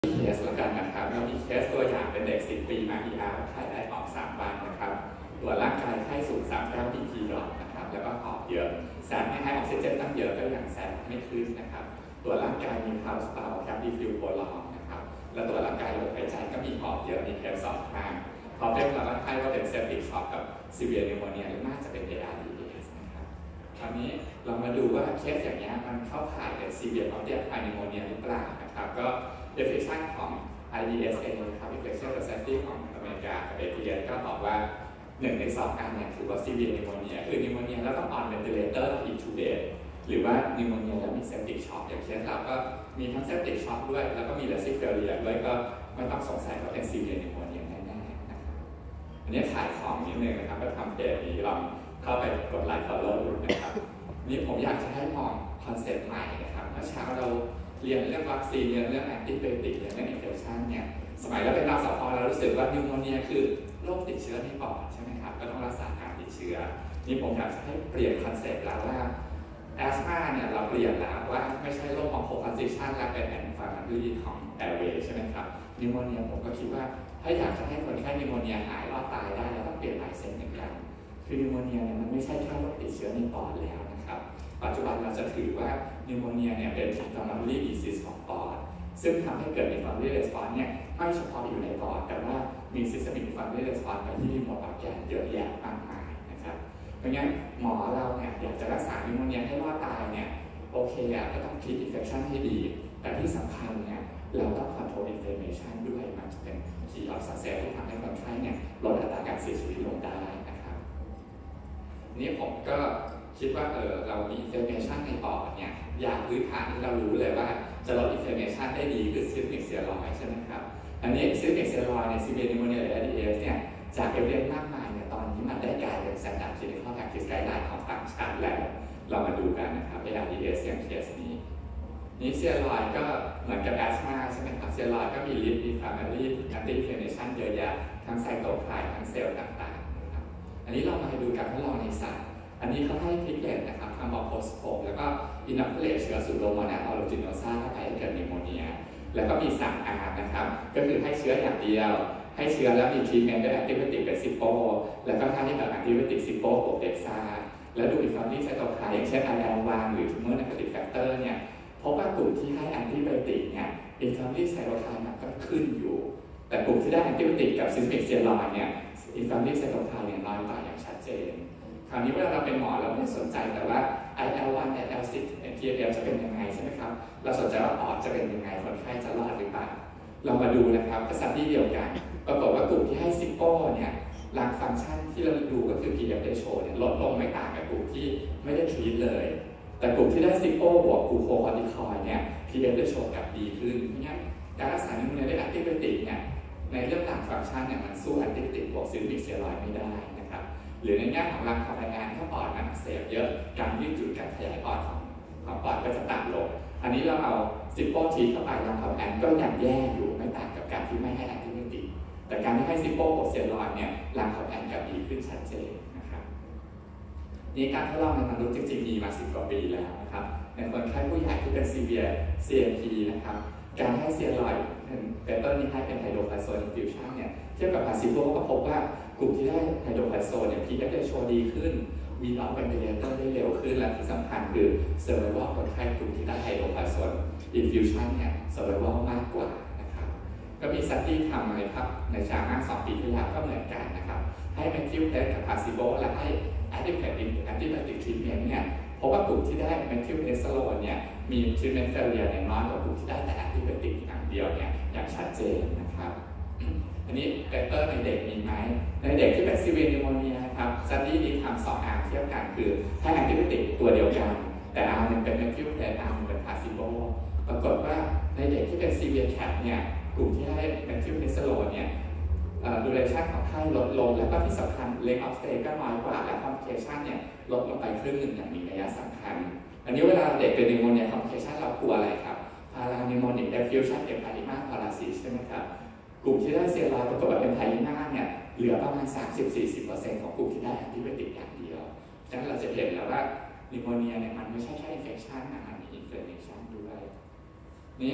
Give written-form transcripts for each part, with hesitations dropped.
เคสแล้วกันนะครับเรามีเคสตัวอย่างเป็นเด็ก10 ปีมา ER ไข้ไอออก3 วันนะครับตัวร่างกายไข้สูง39 ppm ดรอปนะครับแล้วก็หอบเยอะแสบไม่ให้ออกซิเจนตั้งเยอะก็ยังแสบไม่ขึ้นนะครับตัวร่างกายมีพาวส์เบาครับดีฟิวโปรลองนะครับและตัวร่างกายลมหายใจก็มีหอบเยอะมีเคส2 ข้างพอเป็นเราก็คาดว่าเป็นเซปติกช็อกกับซีเวียร์นิวโมเนียหรือน่าจะเป็น ARDS นะครับคราวนี้เรามาดูว่าเคสอย่างนี้มันเข้าข่ายเป็นซีเวียร์ออฟเดียไพนิโมเนียหรือเปล่านะครับก็ definition ของ IDS เองนะครับ Infection Society ของอเมริกากับ APS ก็บอกว่า1 ใน 2 อันเนี่ยถือว่า severe pneumonia คือ pneumonia แล้วต้อง on ventilator intubate หรือว่า pneumonia แล้วมี septic shock อย่างเช่นเราก็มีทั้ง septic shock ด้วยแล้วก็มี rectal failure ด้วยก็ไม่ต้องสงสัยว่าเป็น severe pneumonia แน่ๆนะครับอันนี้ขายของนิดนึงนะครับก็ทำเพจนี้ลองเข้าไปกดไลค์ follow ดูนะครับนี่ผมอยากจะให้มองคอนเซ็ปต์ใหม่นะครับเมื่อเช้าเราเรียนเรื่องวัคซีนเรียนเรื่องแอนติไบโอติกเรียนเรื่องอินเฟคชันเนี่ยสมัยเราเป็นนสพเรารู้สึกว่านิวโมเนียคือโรคติดเชื้อในปอดใช่ไหมครับก็ต้องรักษาการติดเชื้อนี่ผมอยากจะให้เปลี่ยนคอนเซ็ปต์แล้วว่าแอสมาเนี่ยเราเปลี่ยนแล้วว่าไม่ใช่โรคของโคคอนซิชันและเป็นแอนฟาร์มารีของแอร์เวย์ใช่ไหมครับนิวโมเนียผมก็คิดว่าถ้าอยากจะให้คนไข้นิวโมเนียหายรอดตายได้เราต้องเปลี่ยนไมซ์เซ็ตเหมือนกันคือนิวโมเนียเนี่ยมันไม่ใช่แค่โรคติดเชื้อในปอดแล้วนะครับปัจจุบันเราจะถือว่านิวโมเนียเนี่ยเป็น inflammatory disease ของปอดซึ่งทำให้เกิด inflammatory response เนี่ยไม่เฉพาะอยู่ในปอดแต่ว่ามี systemic inflammatory response ไปที่รีโมทออร์แกนเยอะแยะมากมายนะครับเพราะงั้นหมอเราเนี่ยอยากจะรักษานิวโมเนียให้รอดตายเนี่ยโอเคก็ต้อง treat infection ให้ดีแต่ที่สำคัญเนี่ยเราต้อง control inflammation ด้วยมันจะเป็น key of success ที่ทำให้คนไข้เนี่ยลดอัตราการเสียชีวิตลงได้นะครับนี่ผมก็คิดว่าเรามี inflammation ในปอดเนี่ยยาพื้นฐานที่เรารู้เลยว่าจะลด inflammation ได้ดีคือ systemic steroid ใช่ไหมครับอันนี้ systemic steroid ใน severe pneumonia หรือ ARDS เนี่ยจากเอเวิเดนซ์มากมายเนี่ยตอนนี้มันได้กลายเป็น standard clinical practice guideline ของต่างชาติแล้วเรามาดูกันนะครับ ARDS อย่างเคสนี้สเตียรอยด์ก็เหมือนกับแอสมาใช่ไหมครับสเตียรอยด์ก็มีฤทธิ์ inflammatory anti inflammation เยอะแยะทั้งไซโตไคน์ทั้งเซลล์ต่างๆนะครับอันนี้เรามาดูการทดลองในสัตว์อันนี้เขาให้พิกเลตนะครับทำบอลโคสโคปแล้วก็อินโนคูเลตเชื้อซูโดโมนาสออริจิโนซาเข้าไปให้เกิดนิวโมเนียแล้วก็มี3 R นะครับก็คือให้เชื้ออย่างเดียวให้เชื้อแล้วมีทรีทเมนต์ด้วยแอนติไบโอติกเป็นซิปโปแล้วก็ให้กับแอนติไบโอติกซิปโปบวกเด็กซ่าแล้วดูอินฟลามิไซโตไคน์อย่างเช่น IL-1 หรือ tumor necrotic factor เนี่ยพบว่ากลุ่มที่ให้แอนติไบโอติกเนี่ยอินฟลามิไซโตไคน์มันก็ขึ้นอยู่แต่กลุ่มที่ได้แอนติไบโอติกกับซิสเต็มสเตียรอยด์เนี่ยอินฟลามิไซโตไคน์เนี่ยน้อยกว่าอย่างชัดเจนคราวนี้เวลาเราเป็นหมอเราไม่สนใจแต่ว่า IL-1 IL-6 TNF จะเป็นยังไงใช่ไหมครับเราสนใจว่าปอดจะเป็นยังไงคนไข้จะรอดหรือเปล่าเรามาดูนะครับสถิติเดียวกันปรากฏว่ากลุ่มที่ให้ซิปโป้เนี่ยหลักฟังก์ชันที่เราดูก็คือ PF ratio เนี่ยลดลงไม่ต่างกับกลุ่มที่ไม่ได้ทรีตเลยแต่กลุ่มที่ได้ซิปโป้บวกกลูโคคอร์ติคอยด์เนี่ย PF ratio กลับดีขึ้นเพราะงั้นการรักษานิวโมเนียด้วยแอนติไบโอติกเนี่ยในเรื่องหลักฟังก์ชันเนี่ยมันสู้แอนติไบโอติกบวกซิสเต็มสเตียรอยด์ไม่ได้นะครับหรือในแง่ของรังคอมแพนถ้าปอดมันอักเสบเยอะการยืดหยุ่นการขยายปอดของปอดก็จะต่ำลงอันนี้เราเอาซิปโป้ทีเข้าไปรังคอมแพนก็ยังแย่อยู่ไม่ต่างกับการที่ไม่ให้แอนติไบโอติกแต่การที่ให้ซิปโป้บวกสเตียรอยด์เนี่ยรังคอมแพนกลับดีขึ้นชัดเจนนะครับนี่การทดลองในมนุษย์จริงๆมีมา10 กว่าปีแล้วนะครับในคนไข้ผู้ใหญ่ที่เป็น severe CMP นะครับการให้สเตียรอยด์เปเปอร์นี้ให้เป็นไฮโดรคลาโซนอินฟิวชั่นเนี่ยเทียบกับพลาซิโบก็พบว่ากลุ่มที่ได้ไฮโดรคลาโซนเนี่ย PF ratio ดีขึ้นวีนออกเป็นเดลต้าได้เร็วขึ้นและที่สำคัญคือเซอร์ไววัลคนไข้กลุ่มที่ได้ไฮโดรคลาโซนอินฟิวชั่นเนี่ยเซอร์ไววัลมากกว่านะครับก็มีสตี้ทำอะไรครับในชามา2 ปีที่แล้วก็เหมือนกันนะครับให้แมทธิวเทสกับพลาซิโบและให้แอนติไบโอติกทรีทเมนต์เนี่ยเพราะว่ากลุ่มที่ได้แมทธิวเทสโลนเนี่ยมีทรีทเมนต์เฟลเลียร์น้อยกว่ากลุ่มที่ได้แต่แอนติไบโอติกอย่างเดียวเนี่ยอย่างชัดเจนนะครับอันนี้เปเปอร์ในเด็กมีไหมในเด็กที่เป็นซีเวียร์นิวโมเนียครับสตี้นี้ทำ2 อันเทียบกันคือให้แอนติไบโอติกตัวเดียวกันแต่อันนึงเป็นแมทธิวเทสอันนึงเป็นพลาซิโบปรากฏว่าในเด็กที่เป็นซีเวียร์แคปเนี่ยกลุ่มที่ได้แมทธิวเทสโลนเนี่ยดูเรชั่นของไข้ลดลงแล้วก็ที่สำคัญเลงออฟสเตย์ก็น้อยกว่าและคอมพลิเคชันเนี่ยลดลงไปครึ่งหนึ่งอย่างมีนัยสำคัญอันนี้เวลาเด็กเป็นนิวโมเนียคอมพลิเคชันเรากลัวอะไรครับพารานิโมนิกเอฟฟิวชั่นเอมไพลิมาพาราซิสใช่ไหมครับกลุ่มที่ได้สเตียรอยด์ปรากฏว่าเอมไพลิมาเนี่ยเหลือประมาณ 30-40% ของกลุ่มที่ได้แอนติไบโอติกอย่างเดียวฉะนั้นเราจะเห็นแล้วว่านิวโมเนียเนี่ยมันไม่ใช่แค่อินเฟคชันนะมันมีอินฟลามเมชันด้วยนี่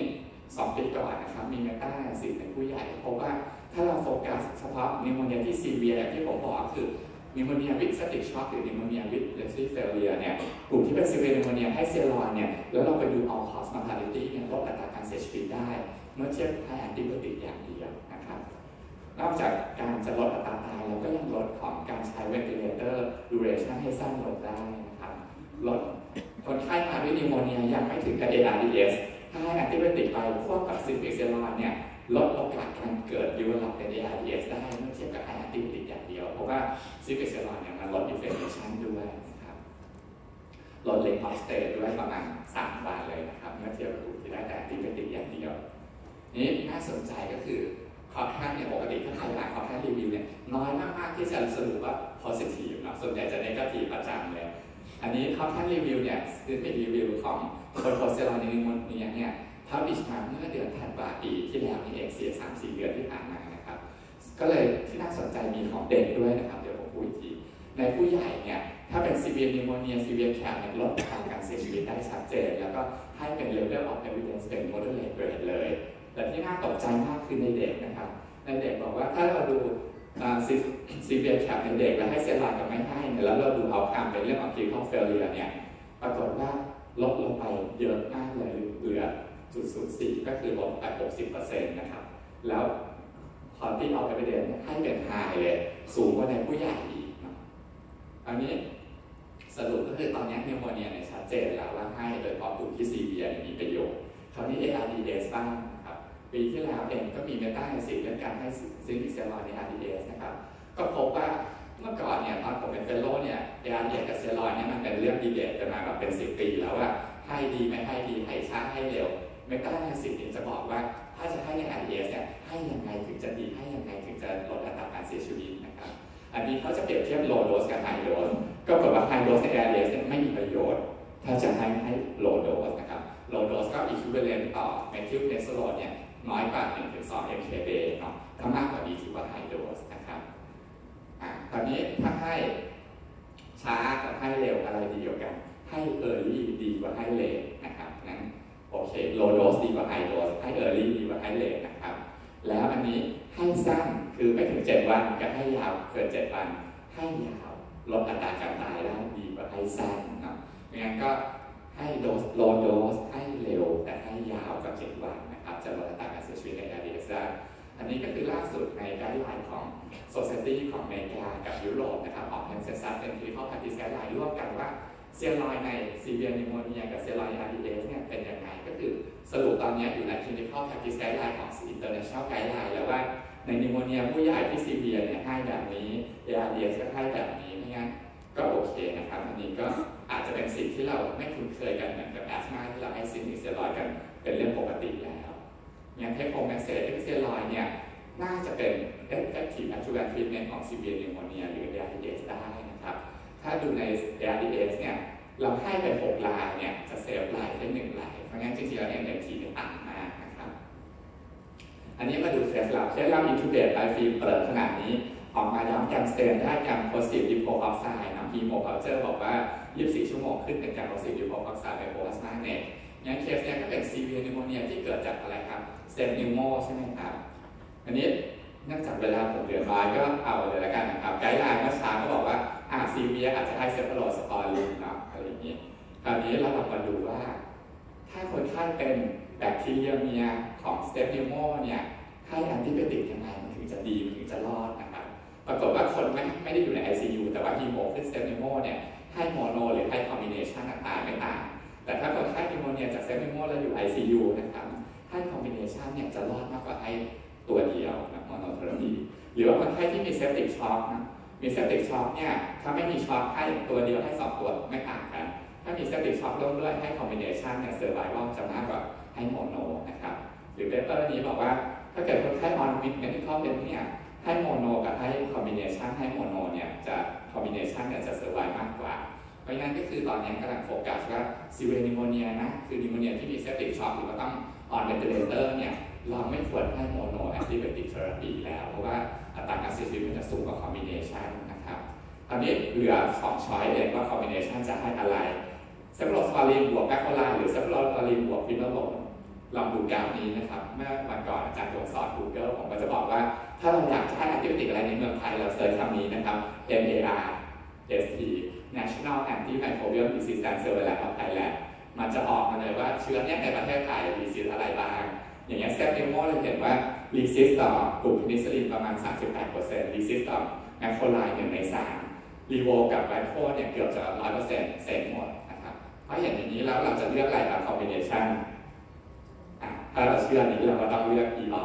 2 ปีก่อนนะครับมีเมตาแอซิดในผู้ใหญ่เพราะว่าถ้าเราโฟกัสเฉพาะนิโมเนียที่ซีเวียอย่างที่ผมบอกคือนิโมเนียวิดสติกช็อคหรือนิโมเนียวิดเรสซิเฟเลียเนี่ยกลุ่มที่เป็นซีเวียนิโมเนียให้เซลอยเนี่ยแล้วเราไปดู all cause mortality เนี่ยลดอัตราการเสียชีวิตได้เมื่อเทียบให้แอนติไบโอติกอย่างเดียวนะครับนอกจากการจะลดอัตราตายเราก็ยังลดของการใช้ ventilator duration ให้สั้นลงได้นะครับลดคนไข้มาด้วยนิโมเนียยังไม่ถึงกับ ARDS ถ้าให้แอนติไบโอติกไปควบกับซิฟิกเซลอยเนี่ยลดโอกาสการเกิด develop เป็น ARDS ได้เมื่อเทียบกับแอนติไบโอติกอย่างเดียวเพราะว่าซิฟิกเซลอยเนี่ยมันลด inflammation ด้วยนะครับลด length of stay ด้วยประมาณ3 วันเลยนะครับเมื่อเทียบกับกลุ่มที่ได้แต่แอนติไบโอติกอย่างเดียวนี่น่าสนใจก็คือคอร์สเนี่ยปกติถ้าใครอ่านคอร์สรีวิวเนี่ยน้อยมากๆที่จะสรุปว่า positive นะส่วนใหญ่จะ negative ประจำเลยอันนี้คอร์สรีวิวเนี่ยเป็นรีวิวของคนโพสเซลล์นิโมเนียเนี่ยทับบิชมาเมื่อเดือนธันวาคมปีที่แล้วนี่เอง3-4 เดือนที่ผ่านมานะครับก็เลยที่น่าสนใจมีของเด็กด้วยนะครับเดี๋ยวผมพูดอีกทีในผู้ใหญ่เนี่ยถ้าเป็น severe pneumonia severe CAP เนี่ยลดการเสียชีวิตได้ชัดเจนแล้วก็ให้เป็น level of evidence เป็น moderate grade เลยแต่ที่น่าตกใจมากคือในเด็กนะครับในเด็กบอกว่าถ้าเราดูsevere CAP ในเด็กแล้วให้เซลล์กับไม่ให้แล้วเราดูเอาคำเป็นเรื่องของ clinical failure เนี่ยปรากฏว่าลดลงไปเยอะมากเลยเหลือ 0.04 ก็คือลดไป 60% นะครับแล้ว quality of evidence ให้เป็น high เลยสูงกว่าในผู้ใหญ่อีกอันนี้สรุปก็คือตอนนี้นิโมเนียเนี่ยชัดเจนแล้วว่าให้โดยเฉพาะกลุ่มที่ severe มีประโยชน์คราวนี้ ARDS บ้างนะครับปีที่แล้วเองก็มีเมตาแอซิดเรื่องการให้ซิงค์เซลล์ใน ARDS นะครับก็พบว่าเมื่อก่อนเนี่ยตอนผมเป็นเฟลโลเนี่ย ARDS กับเซลล์เนี่ยมันเป็นเรื่องดีเบตกันมาแบบเป็น10 ปีแล้วว่าให้ดีไม่ให้ดีให้ช้าให้เร็วเมตาแอซิดจะบอกว่าถ้าจะให้ใน ARDS เนี่ยให้ยังไงถึงจะดีให้ยังไงถึงจะลดอัตราการเสียชีวิตนะครับอันนี้เขาจะเปรียบเทียบ low dose กับ high dose ก็บอกว่า high dose ใน ARDS ไม่มีประโยชน์ถ้าจะให้ low dose นะครับ low dose ก็ equivalent ต่อ methylprednisolone เนี่ยน้อยกว่า 1-2 mkd เนาะถ้ามากกว่านี้ถือว่า high dose นะครับตอนนี้ถ้าให้ช้ากับให้เร็วอะไรดีกว่ากันให้ early ดีกว่าให้ late นะครับนั้นโอเค low dose ดีกว่า high dose ให้ early ดีกว่าให้ late นะครับแล้วอันนี้ให้สั้นคือไม่ถึง7 วันกับให้ยาวเกิน7 วันให้ยาวลดอัตราการตายได้ดีกว่าให้สั้นเนาะไม่งั้นก็ให้โดส low dose ให้เร็วแต่ให้ยาวกว่า7 วันนะครับจะลดอัตราการเสียชีวิตใน ARDS ได้อันนี้ก็คือล่าสุดในไกด์ไลน์ของ Society ของอเมริกากับยุโรปนะครับออกเป็นเซสซัสเป็น clinical practice guideline ร่วมกันว่าเซลลอยใน severe pneumonia กับเซลลอย ARDS เนี่ยเป็นยังไงก็คือสรุปตอนนี้อยู่ใน clinical practice guideline ของ international guideline แล้วว่าในนิโมเนียผู้ใหญ่ที่ severe เนี่ยให้แบบนี้ ARDS ก็ให้แบบนี้ไม่งั้นก็โอเคนะครับอันนี้ก็อาจจะเป็นสิ่งที่เราไม่คุ้นเคยกันเหมือนกับแอสมาที่เราให้ซินิกเซลลอยกันเป็นเรื่องปกติแล้วงั้นเทคโฮมแมสเซจเซลลอยเนี่ยน่าจะเป็น effective adjuvant treatment ของ severe pneumonia หรือ ARDS ได้นะครับถ้าดูใน ARDS เนี่ยเราให้เป็น6 ลายเนี่ยจะเซฟลายได้1 ลายเพราะงั้นจริงๆแล้ว NMT เนี่ยต่ำมากนะครับอันนี้มาดูเคสเราอินทูเบตไบฟิล์มเปิดขนาดนี้ออกมาย้ำการสเตนได้การ positive lipo oxide นะ hemo culture บอกว่า24 ชั่วโมงขึ้นเป็นการ positive lipo oxide ในโพลาสมาเน็ตงั้นเคสนี้ก็เป็น severe pneumonia ที่เกิดจากอะไรครับ stem pneumo ใช่ไหมครับอันนี้เนื่องจากเวลาผมเหลือน้อยก็เอาเลยแล้วกันนะครับไกด์ไลน์เมื่อเช้าก็บอกว่าsevere อาจจะให้เซฟโรสปอรินเนาะอะไรอย่างนี้คราวนี้เรามาดูว่าถ้าคนไข้เป็นแบคทีเรียเมียของ stem pneumo เนี่ยให้แอนติไบโอติกยังไงมันถึงจะดีมันถึงจะรอดนะครับปรากฏว่าคนไม่ได้อยู่ใน ICU แต่ว่าฮีโมขึ้น stem pneumo เนี่ยให้โมโนหรือให้คอมบิเนชันต่างๆไม่ต่างแต่ถ้าคนไข้นิโมเนียจาก stem pneumo แล้วอยู่ ICU นะครับให้คอมบิเนชันเนี่ยจะรอดมากกว่าให้ตัวเดียวนะโมโนเทอราปีหรือว่าคนไข้ที่มีเซปติกช็อคนะมีเซปติกช็อคเนี่ยถ้าไม่มีช็อคให้ตัวเดียวให้2 ตัวไม่ต่างกันถ้ามีเซปติกช็อคร่วมด้วยให้คอมบิเนชันเนี่ยเซอร์ไววัลจะมากกว่าให้โมโนนะครับหรือเปเปอร์นี้บอกว่าถ้าเกิดคนไข้ออนมิดเมดิคอลเป็นเนี่ยให้โมโนกับให้คอมบิเนชันให้โมโนเนี่ยจะคอมบิเนชันเนี่ยจะเซอร์ไวมากกว่าเพราะงั้นก็คือตอนนี้กำลังโฟกัสว่าซีเวนิโมเนียนะคือนิโมเนียที่มีเซปติกช็อคหรือว่าต้องออนเวนติเลเตอร์เนี่ยเราไม่ควรให้โมโนแอนติไบโอติกเทอราปีแล้วเพราะว่าอัตราการเสียชีวิตมันจะสูงกว่าคอมบิเนชันนะครับตอนนี้เหลือ2 ช้อยเองว่าคอมบิเนชันจะให้อะไรเซฟโรสปอรินบวกแบคโคไลน์หรือเซฟโรสปอรินบวกพิโนโลนลองดูกราฟนี้นะครับเมื่อวันก่อนอาจารย์ตรวจสอบ Google ผมก็จะบอกว่าถ้าเราอยากจะให้แอนติไบโอติกอะไรในเมืองไทยเราเซิร์ชคำนี้นะครับ NARST National Antimicrobial Resistance Surveillance of Thailand มันจะออกมาเลยว่าเชื้อเนี่ยในประเทศไทยรีซิสอะไรบ้างอย่างเงี้ยเซฟเดโมเราเห็นว่ารีซิสต่อกลุ่มเพนิซิลลินประมาณ 38% รีซิสต่อแมคโครไลน์1 ใน 3รีโวกับแวนโคเนี่ยเกือบจะ 100% เซ็นหมดนะครับเพราะเห็นอย่างนี้แล้วเราจะเลือกอะไรกับคอมบิเนชันถ้าเราเชื่อนี้เราก็ต้องเลือก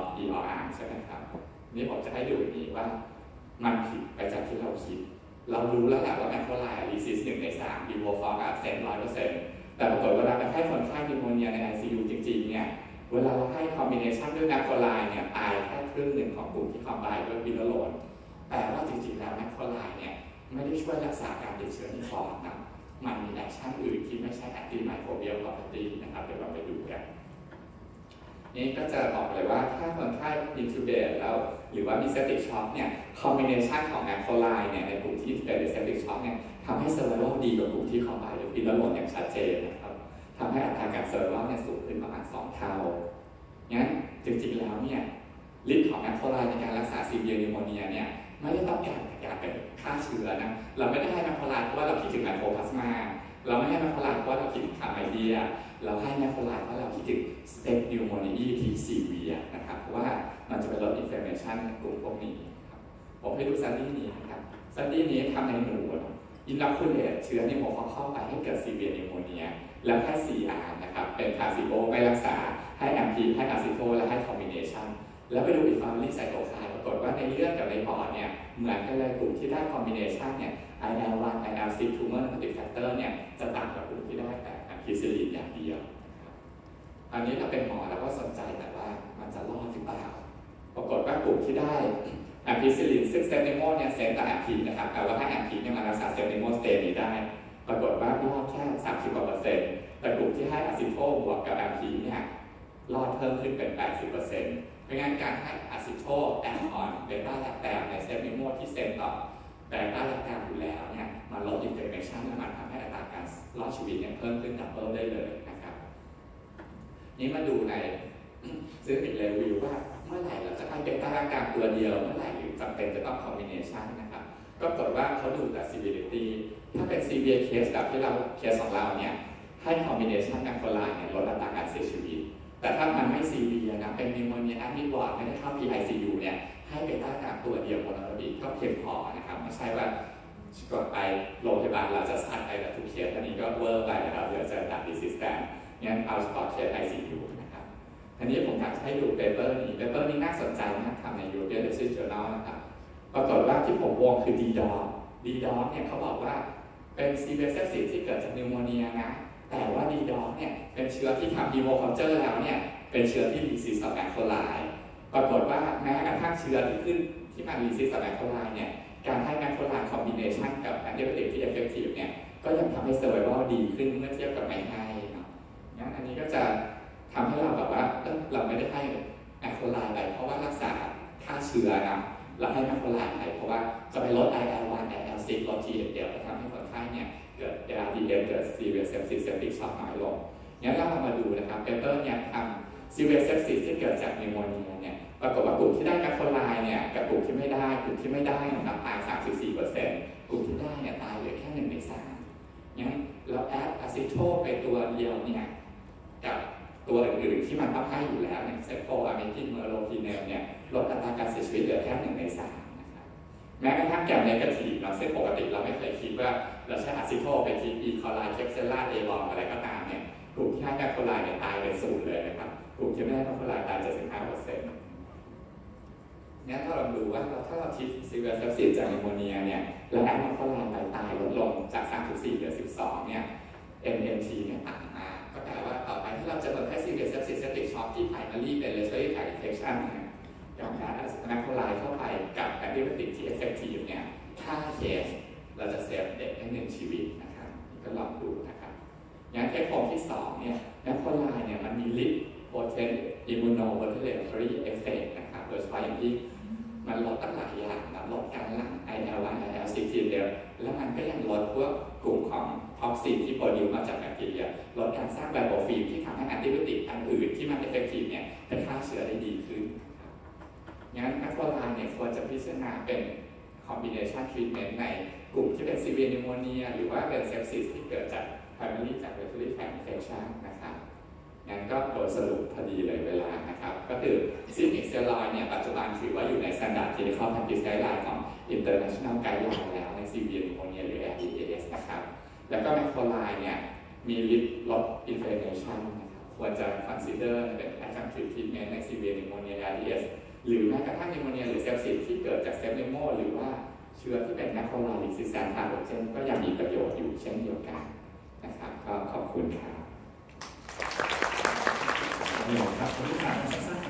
EOR ใช่ไหมครับนี่ผมจะให้ดูอย่างนี้ว่ามันผิดไปจากที่เราคิดเรารู้แล้วแหละว่าแมคโครไลน์รีซิส1 ใน 3รีโวฟอร์กับเซ็น 100% แต่ปรากฏเวลาไปให้คนไข้นิวโมเนียใน ICU จริงๆเนี่ยเวลาเราให้คอมบิเนชันด้วยแมคโครไลน์เนี่ยตายแค่ครึ่งหนึ่งของกลุ่มที่คอมไบน์ด้วยวิโรโลนแต่ว่าจริงๆแล้วแมคโครไลน์เนี่ยไม่ได้ช่วยรักษาการติดเชื้อที่ปอดนะมันมีแอคชั่นอื่นที่ไม่ใช่แอนตี้ไมโครเบียลพรอเพอร์ตี้นะครับเดี๋ยวเราไปดูกันนี่ก็จะบอกเลยว่าถ้าคนไข้อินทูเบตแล้วหรือว่ามีเซปติกช็อคเนี่ยคอมบิเนชันของแมคโครไลน์เนี่ยในกลุ่มที่เป็นเซปติกช็อคเนี่ยทำให้เซอร์ไววัลดีกว่ากลุ่มที่คอมไบน์ด้วยวิโรโลนอย่างชัดเจนนะครับทำให้อัตราการเซอร์ไววัลเนี่ยสูงขึ้นประมาณ2 เท่างั้นจริงๆแล้วเนี่ยฤทธิ์ของแมคโครไลน์ในการรักษาซีเวียร์นิวโมเนียเนี่ยไม่ได้ต้องการเป็นฆ่าเชื้อนะเราไม่ได้ให้แมคโครไลน์เพราะว่าเราคิดถึงไมโครพลาสมาเราไม่ให้แมคโครไลน์เพราะว่าเราคิดถึงคาร์ไมเดียเราให้แมคโครไลน์เพราะเราคิดถึงสเต็ปนิวโมเนียที่ซีเวียร์นะครับเพราะว่ามันจะเป็นลดอินฟลามเมชันในกลุ่มพวกนี้ครับผมให้ดูสตี้นี้นะครับสตี้นี้ทำในหนูอินโนคูลเลตเชื้อนิโมคอลไปให้เกิดซีเวียร์นิวโมเนียแล้วให้ CR นะครับเป็นพาซิโบไม่รักษาให้แอมพีให้อะซิโทและให้คอมบิเนชันแล้วไปดูอินฟลามารีไซโตไคน์ปรากฏว่าในเลือดกับในปอดเนี่ยเหมือนกันเลยกลุ่มที่ได้คอมบิเนชันเนี่ย IL1 IL6 tumor necrotic factor เนี่ยจะต่างกับกลุ่มที่ได้แต่แอมพิซิลินอย่างเดียวอันนี้เราเป็นหมอเราก็สนใจแต่ว่ามันจะรอดหรือเปล่าปรากฏว่ากลุ่มที่ได้แอมพิซิลินซึ่งเซนเนโมเนี่ยเซนต่อแอมพีนะครับแต่ว่าถ้าแอมพีเนี่ยมารักษาเซนเนโมสเตนนี้ได้ปรากฏว่ารอดแค่ 30% แต่กลุ่มที่ให้อะซิโทบวกกับแอมพีเนี่ยรอดเพิ่มขึ้นเป็น 80%เพราะงั้นการให้อะซิโทแอดออนเบต้าแลคแตมในเซนเนโมที่เซนต่อเบต้าแลคแตมอยู่แล้วเนี่ยมาลดอินฟลามเมชันและมันทำให้อัตราการรอดชีวิตเนี่ยเพิ่มขึ้นดับเบิลได้เลยนะครับนี้มาดูในซึ่งเป็นรีวิวว่าเมื่อไหร่เราจะให้เบต้าแลคแตมตัวเดียวเมื่อไหร่หรือจำเป็นจะต้องคอมบิเนชันนะครับก็ปรากฏว่าเขาดูแต่ severity ถ้าเป็น severe case แบบที่เราเคสของเราเนี่ยให้คอมบิเนชันแมคโครไลน์เนี่ยลดอัตราการเสียชีวิตแต่ถ้ามันไม่ซีเวียร์นะเป็นนิวโมเนียแอดมิดวอร์ดไม่ได้เข้า PICU เนี่ยให้เบต้าแลคแตมตัวเดียวโมโนโลบิก็เพียงพอนะครับไม่ใช่ว่ากดไปโรงพยาบาลเราจะซัดไปแบบทุกเคสอันนี้ก็เวอร์ไปนะครับเดี๋ยวจะดับรีสิสแตนต์งั้นเอาเฉพาะเคส ICU นะครับทีนี้ผมอยากให้ดูเปเปอร์นี้น่าสนใจมากทำใน European Research Journal นะครับปรากฏว่าที่ผมวงคือ DDoS เนี่ยเขาบอกว่าเป็นซีเวียร์เซปซิสที่เกิดจากนิวโมเนียนะแต่ว่า DDoS เนี่ยเป็นเชื้อที่ทำฮีโมคัลเจอร์แล้วเนี่ยเป็นเชื้อที่รีซิสต่อแมคโครไลน์ปรากฏว่าแม้กระทั่งเชื้อที่ขึ้นที่มันรีซิสต่อแมคโครไลน์เนี่ยการให้แมคโครไลน์คอมบิเนชันกับแอนติไบโอติกที่เอฟเฟกตีฟเนี่ยก็ยังทำให้เซอร์ไววัลดีขึ้นเมื่อเทียบกับไม่ให้เนาะงั้นอันนี้ก็จะทำให้เราแบบว่าเราไม่ได้ให้แมคโครไลน์ไปเพราะว่ารักษาฆ่าเชื้อนะเราให้แมคโครไลน์ไปเพราะว่าจะไปลด IL1 IL6 ลด TNF แล้วทำให้คนไข้เนี่ยเกิด ARDS เกิด Severe Sepsis Septic Shock น้อยลงงั้นเรามาดูนะครับเปเปอร์เนี่ยทำ Severe Sepsis ที่เกิดจากนิวโมเนียเนี่ยปรากฏว่ากลุ่มที่ได้แมคโครไลน์เนี่ยกับกลุ่มที่ไม่ได้นะครับตาย 34% กลุ่มที่ได้เนี่ยตายเหลือแค่1 ใน 3งั้นเราแอดอะซิโทไปตัวเดียวเนี่ยกับตัวอื่นๆที่มันต้องให้อยู่แล้วเนี่ยเซโฟอะมิทินเมอโรพิเนลเนี่ยลดอัตราการเสียชีวิตเหลือแค่1 ใน 3นะครับแม้กระทั่งแกมเนกาทีฟซึ่งปกติเราไม่เคยคิดว่าเราใช้อะซิโทไปทีอีคอไลเคปเซลล่าเอลองอะไรก็ตามเนี่ยกลุ่มที่ให้แมคโครไลน์เนี่ยตายเป็น0เลยนะครับกลุ่มที่ไม่ได้แมคโครไลน์ตาย 75% งั้นถ้าเราดูว่าถ้าเราคิดซีเวียร์เซปซิสจากนิโมเนียเนี่ยแล้วแอดแมคโครไลน์ตายลดลงจาก 3.4 เหลือ 12 เนี่ย MMT เนี่ยต่ำมากก็แปลว่าต่อไปที่เราจะเปิดให้ซีเวียร์เซปซิสเซปติกช็อคที่ primary เป็น respiratory tract infection เนี่ยกับการแมคโครไลน์เข้าไปกับแอนติไบโอติกที่ effective เนี่ยถ้าเคสเราจะเซฟเด็กได้1 ชีวิตนะครับนี่ก็ลองดูนะครับงั้นเทคโฮมที่2เนี่ยแมคโครไลน์เนี่ยมันมีฤทธิ์ potent immunomodulatory effect นะครับโดยเฉพาะอย่างที่มันลดตั้งหลายอย่างนะลดการหลั่ง IL-1 IL-6 เดียวแล้วมันก็ยังลดพวกกลุ่มของท็อกซินที่โปรดิวมาจากแบคทีเรียลดการสร้างไบโอฟิล์มที่ทำให้แอนติไบโอติกอันอื่นที่มันเอฟเฟกตีฟเนี่ยเป็นฆ่าเชื้อได้ดีขึ้นงั้นแอฟโฟไลน์เนี่ยควรจะพิจารณาเป็นคอมบิเนชันทรีทเมนต์ในกลุ่มที่เป็นซีเวียร์นิโมเนียหรือว่าเป็นเซปซิสที่เกิดจาก primary จาก respiratory tract infection นะครับงั้นก็โดยสรุปพอดีเลยเวลานะครับก็คือซินิกเซลลอยเนี่ยปัจจุบันถือว่าอยู่ใน standard clinical practice guideline ของ international guideline แล้วใน severe pneumonia หรือ RDS นะครับแล้วก็แมคโครไลน์เนี่ยมีฤทธิ์ลด inflammation นะครับควรจะ consider เป็น adjunctive treatment ใน severe pneumonia RDS หรือแม้กระทั่ง pneumonia หรือ sepsis ที่เกิดจาก sepnemo หรือว่าเชื้อที่เป็นแมคโครไลน์ resistant pathogen ก็ยังมีประโยชน์อยู่เช่นเดียวกันนะครับก็ขอบคุณครับครับผมถามสั้น